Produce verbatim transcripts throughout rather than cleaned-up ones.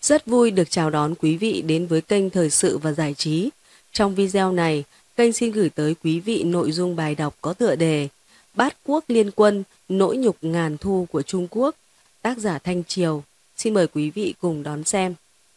Rất vui được chào đón quý vị đến với kênh Thời sự và Giải trí. Trong video này, kênh xin gửi tới quý vị nội dung bài đọc có tựa đề Bát Quốc Liên Quân, nỗi nhục ngàn thu của Trung Quốc, tác giả Thanh Triều. Xin mời quý vị cùng đón xem.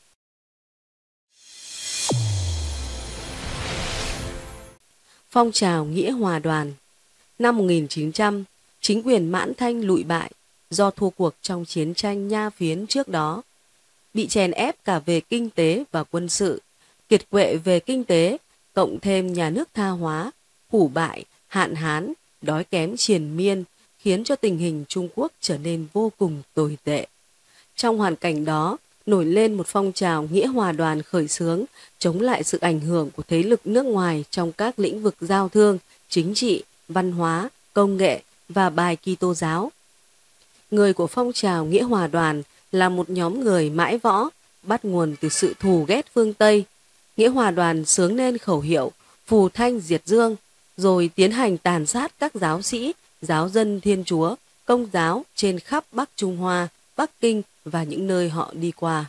Phong trào Nghĩa Hòa Đoàn. Năm một nghìn chín trăm, chính quyền Mãn Thanh lụi bại do thua cuộc trong chiến tranh Nha Phiến trước đó. Bị chèn ép cả về kinh tế và quân sự, kiệt quệ về kinh tế, cộng thêm nhà nước tha hóa, hủ bại, hạn hán, đói kém triền miên, khiến cho tình hình Trung Quốc trở nên vô cùng tồi tệ. Trong hoàn cảnh đó, nổi lên một phong trào Nghĩa Hòa Đoàn khởi xướng, chống lại sự ảnh hưởng của thế lực nước ngoài trong các lĩnh vực giao thương, chính trị, văn hóa, công nghệ và bài Kitô giáo. Người của phong trào Nghĩa Hòa Đoàn là một nhóm người mãi võ, bắt nguồn từ sự thù ghét phương Tây. Nghĩa Hòa Đoàn xướng nên khẩu hiệu phù thanh diệt dương, rồi tiến hành tàn sát các giáo sĩ, giáo dân Thiên Chúa, Công giáo trên khắp Bắc Trung Hoa, Bắc Kinh và những nơi họ đi qua.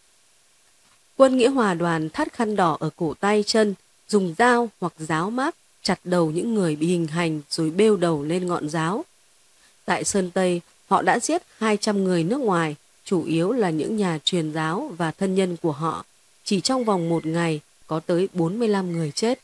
Quân Nghĩa Hòa Đoàn thắt khăn đỏ ở cổ tay chân, dùng dao hoặc giáo mác chặt đầu những người bị hình hành rồi bêu đầu lên ngọn giáo. Tại Sơn Tây, họ đã giết hai trăm người nước ngoài, chủ yếu là những nhà truyền giáo và thân nhân của họ. Chỉ trong vòng một ngày, có tới bốn mươi lăm người chết.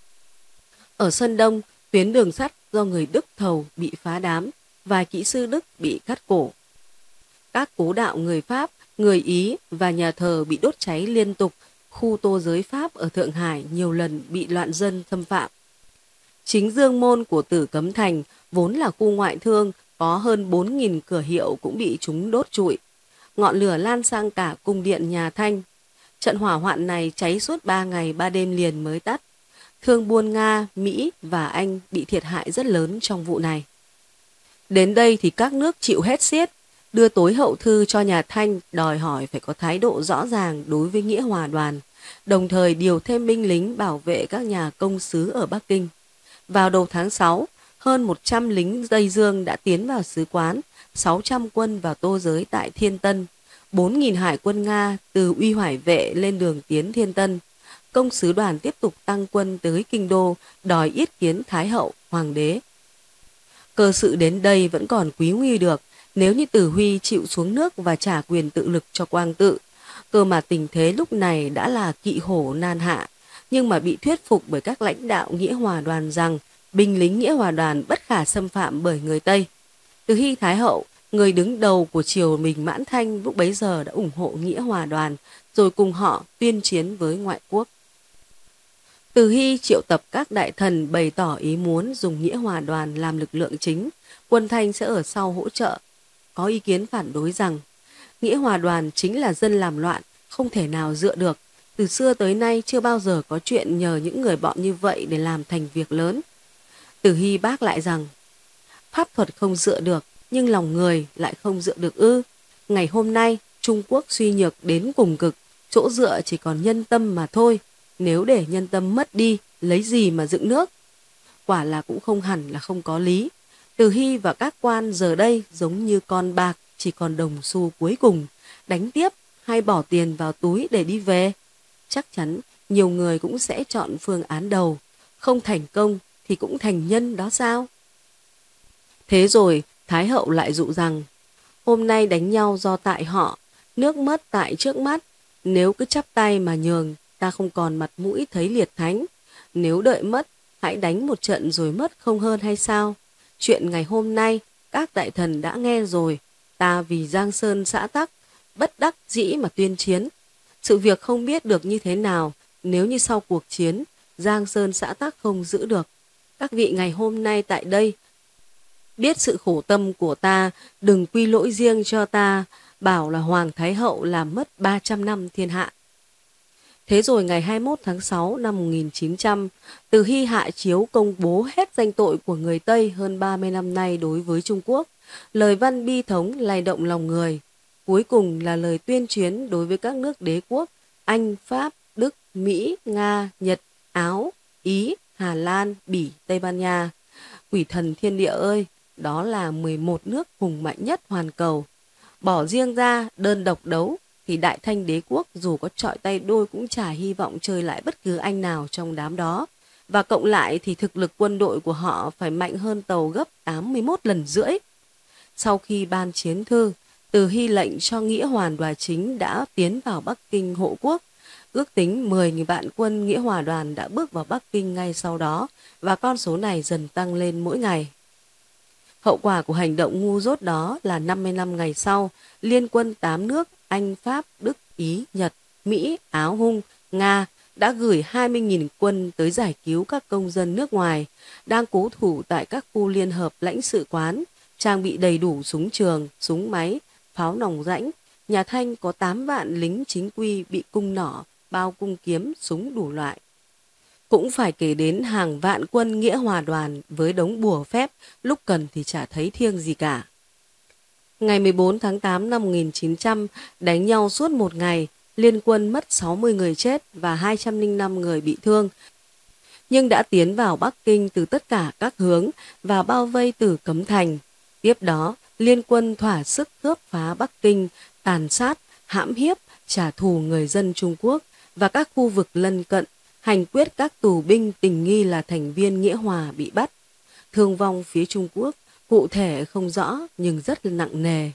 Ở Sơn Đông, tuyến đường sắt do người Đức thầu bị phá đám, vài kỹ sư Đức bị cắt cổ. Các cố đạo người Pháp, người Ý và nhà thờ bị đốt cháy liên tục, khu tô giới Pháp ở Thượng Hải nhiều lần bị loạn dân xâm phạm. Chính Dương Môn của Tử Cấm Thành, vốn là khu ngoại thương, có hơn bốn nghìn cửa hiệu cũng bị chúng đốt trụi. Ngọn lửa lan sang cả cung điện nhà Thanh. Trận hỏa hoạn này cháy suốt ba ngày ba đêm liền mới tắt. Thương buôn Nga, Mỹ và Anh bị thiệt hại rất lớn trong vụ này. Đến đây thì các nước chịu hết xiết, đưa tối hậu thư cho nhà Thanh đòi hỏi phải có thái độ rõ ràng đối với Nghĩa Hòa Đoàn, đồng thời điều thêm binh lính bảo vệ các nhà công sứ ở Bắc Kinh. Vào đầu tháng sáu, hơn một trăm lính Tây Dương đã tiến vào sứ quán, sáu trăm quân vào tô giới tại Thiên Tân, bốn nghìn hải quân Nga từ Uy Hoài Vệ lên đường tiến Thiên Tân. Công sứ đoàn tiếp tục tăng quân tới Kinh Đô, đòi yết kiến Thái hậu, Hoàng đế. Cơ sự đến đây vẫn còn quý nguy được nếu như Tử Huy chịu xuống nước và trả quyền tự lực cho Quang Tự. Cơ mà tình thế lúc này đã là kỵ hổ nan hạ, nhưng mà bị thuyết phục bởi các lãnh đạo Nghĩa Hòa Đoàn rằng binh lính Nghĩa Hòa Đoàn bất khả xâm phạm bởi người Tây. Từ khi Thái hậu, người đứng đầu của triều mình Mãn Thanh lúc bấy giờ đã ủng hộ Nghĩa Hòa Đoàn, rồi cùng họ tuyên chiến với ngoại quốc. Từ Hy triệu tập các đại thần bày tỏ ý muốn dùng Nghĩa Hòa Đoàn làm lực lượng chính, quân Thanh sẽ ở sau hỗ trợ. Có ý kiến phản đối rằng Nghĩa Hòa Đoàn chính là dân làm loạn, không thể nào dựa được. Từ xưa tới nay chưa bao giờ có chuyện nhờ những người bọn như vậy để làm thành việc lớn. Từ Hy bác lại rằng pháp thuật không dựa được, nhưng lòng người lại không dựa được ư. Ngày hôm nay, Trung Quốc suy nhược đến cùng cực, chỗ dựa chỉ còn nhân tâm mà thôi. Nếu để nhân tâm mất đi, lấy gì mà dựng nước? Quả là cũng không hẳn là không có lý. Từ Hy và các quan giờ đây giống như con bạc, chỉ còn đồng xu cuối cùng. Đánh tiếp hay bỏ tiền vào túi để đi về? Chắc chắn nhiều người cũng sẽ chọn phương án đầu. Không thành công thì cũng thành nhân đó sao? Thế rồi Thái hậu lại dụ rằng hôm nay đánh nhau do tại họ, nước mất tại trước mắt. Nếu cứ chắp tay mà nhường, ta không còn mặt mũi thấy liệt thánh. Nếu đợi mất, hãy đánh một trận rồi mất không hơn hay sao? Chuyện ngày hôm nay các đại thần đã nghe rồi. Ta vì Giang Sơn xã tắc, bất đắc dĩ mà tuyên chiến. Sự việc không biết được như thế nào nếu như sau cuộc chiến Giang Sơn xã tắc không giữ được. Các vị ngày hôm nay tại đây biết sự khổ tâm của ta, đừng quy lỗi riêng cho ta, bảo là Hoàng Thái hậu làm mất ba trăm năm thiên hạ. Thế rồi ngày hai mươi mốt tháng sáu năm một nghìn chín trăm, Từ Hy hạ chiếu công bố hết danh tội của người Tây hơn ba mươi năm nay đối với Trung Quốc. Lời văn bi thống lay động lòng người. Cuối cùng là lời tuyên chiến đối với các nước đế quốc Anh, Pháp, Đức, Mỹ, Nga, Nhật, Áo, Ý, Hà Lan, Bỉ, Tây Ban Nha. Quỷ thần thiên địa ơi, đó là mười một nước hùng mạnh nhất hoàn cầu. Bỏ riêng ra đơn độc đấu thì Đại Thanh đế quốc dù có chọi tay đôi cũng chả hy vọng chơi lại bất cứ anh nào trong đám đó. Và cộng lại thì thực lực quân đội của họ phải mạnh hơn Tàu gấp tám mươi mốt lần rưỡi. Sau khi ban chiến thư, Từ Hy lệnh cho Nghĩa Hoàn Đoà Chính đã tiến vào Bắc Kinh hộ quốc. Ước tính mười nghìn vạn quân Nghĩa Hòa đoàn đã bước vào Bắc Kinh ngay sau đó, và con số này dần tăng lên mỗi ngày. Hậu quả của hành động ngu dốt đó là năm mươi năm ngày sau, liên quân tám nước Anh, Pháp, Đức, Ý, Nhật, Mỹ, Áo, Hung, Nga đã gửi hai mươi nghìn quân tới giải cứu các công dân nước ngoài đang cố thủ tại các khu liên hợp lãnh sự quán, trang bị đầy đủ súng trường, súng máy, pháo nòng rãnh. Nhà Thanh có tám vạn lính chính quy bị cung nỏ, bao cung kiếm, súng đủ loại. Cũng phải kể đến hàng vạn quân Nghĩa Hòa đoàn với đống bùa phép, lúc cần thì chả thấy thiêng gì cả. Ngày mười bốn tháng tám năm một nghìn chín trăm, đánh nhau suốt một ngày, liên quân mất sáu mươi người chết và hai trăm lẻ năm người bị thương, nhưng đã tiến vào Bắc Kinh từ tất cả các hướng và bao vây Tử Cấm Thành. Tiếp đó, liên quân thỏa sức cướp phá Bắc Kinh, tàn sát, hãm hiếp, trả thù người dân Trung Quốc và các khu vực lân cận, hành quyết các tù binh tình nghi là thành viên Nghĩa Hòa bị bắt. Thương vong phía Trung Quốc cụ thể không rõ nhưng rất là nặng nề.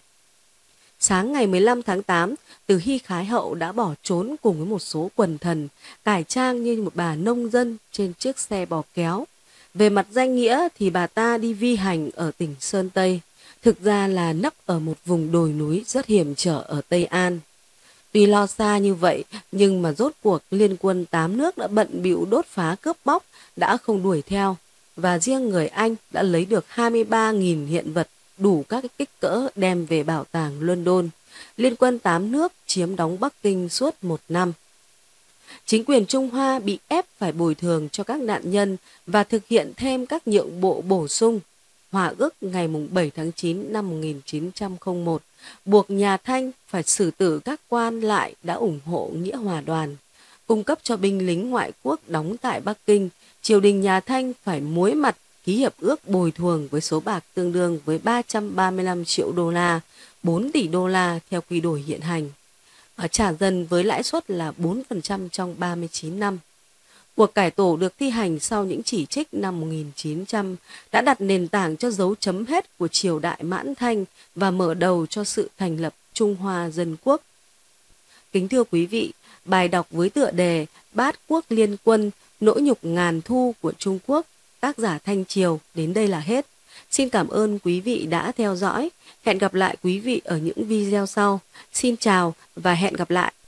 Sáng ngày mười lăm tháng tám, Từ Hy Khái Hậu đã bỏ trốn cùng với một số quần thần, cải trang như một bà nông dân trên chiếc xe bò kéo. Về mặt danh nghĩa thì bà ta đi vi hành ở tỉnh Sơn Tây, thực ra là nấp ở một vùng đồi núi rất hiểm trở ở Tây An. Tuy lo xa như vậy, nhưng mà rốt cuộc liên quân tám nước đã bận bịu đốt phá cướp bóc, đã không đuổi theo, và riêng người Anh đã lấy được hai mươi ba nghìn hiện vật đủ các kích cỡ đem về bảo tàng London. Liên quân tám nước chiếm đóng Bắc Kinh suốt một năm. Chính quyền Trung Hoa bị ép phải bồi thường cho các nạn nhân và thực hiện thêm các nhượng bộ bổ sung. Hòa ước ngày bảy tháng chín năm một nghìn chín trăm lẻ một buộc nhà Thanh phải xử tử các quan lại đã ủng hộ Nghĩa Hòa đoàn, cung cấp cho binh lính ngoại quốc đóng tại Bắc Kinh. Triều đình nhà Thanh phải muối mặt ký hiệp ước bồi thường với số bạc tương đương với ba trăm ba mươi lăm triệu đô la, bốn tỷ đô la theo quy đổi hiện hành, và trả dần với lãi suất là bốn phần trăm trong ba mươi chín năm. Cuộc cải tổ được thi hành sau những chỉ trích năm một nghìn chín trăm đã đặt nền tảng cho dấu chấm hết của triều đại Mãn Thanh và mở đầu cho sự thành lập Trung Hoa Dân Quốc. Kính thưa quý vị, bài đọc với tựa đề Bát Quốc Liên Quân, nỗi nhục ngàn thu của Trung Quốc, tác giả Thanh Triều đến đây là hết. Xin cảm ơn quý vị đã theo dõi. Hẹn gặp lại quý vị ở những video sau. Xin chào và hẹn gặp lại.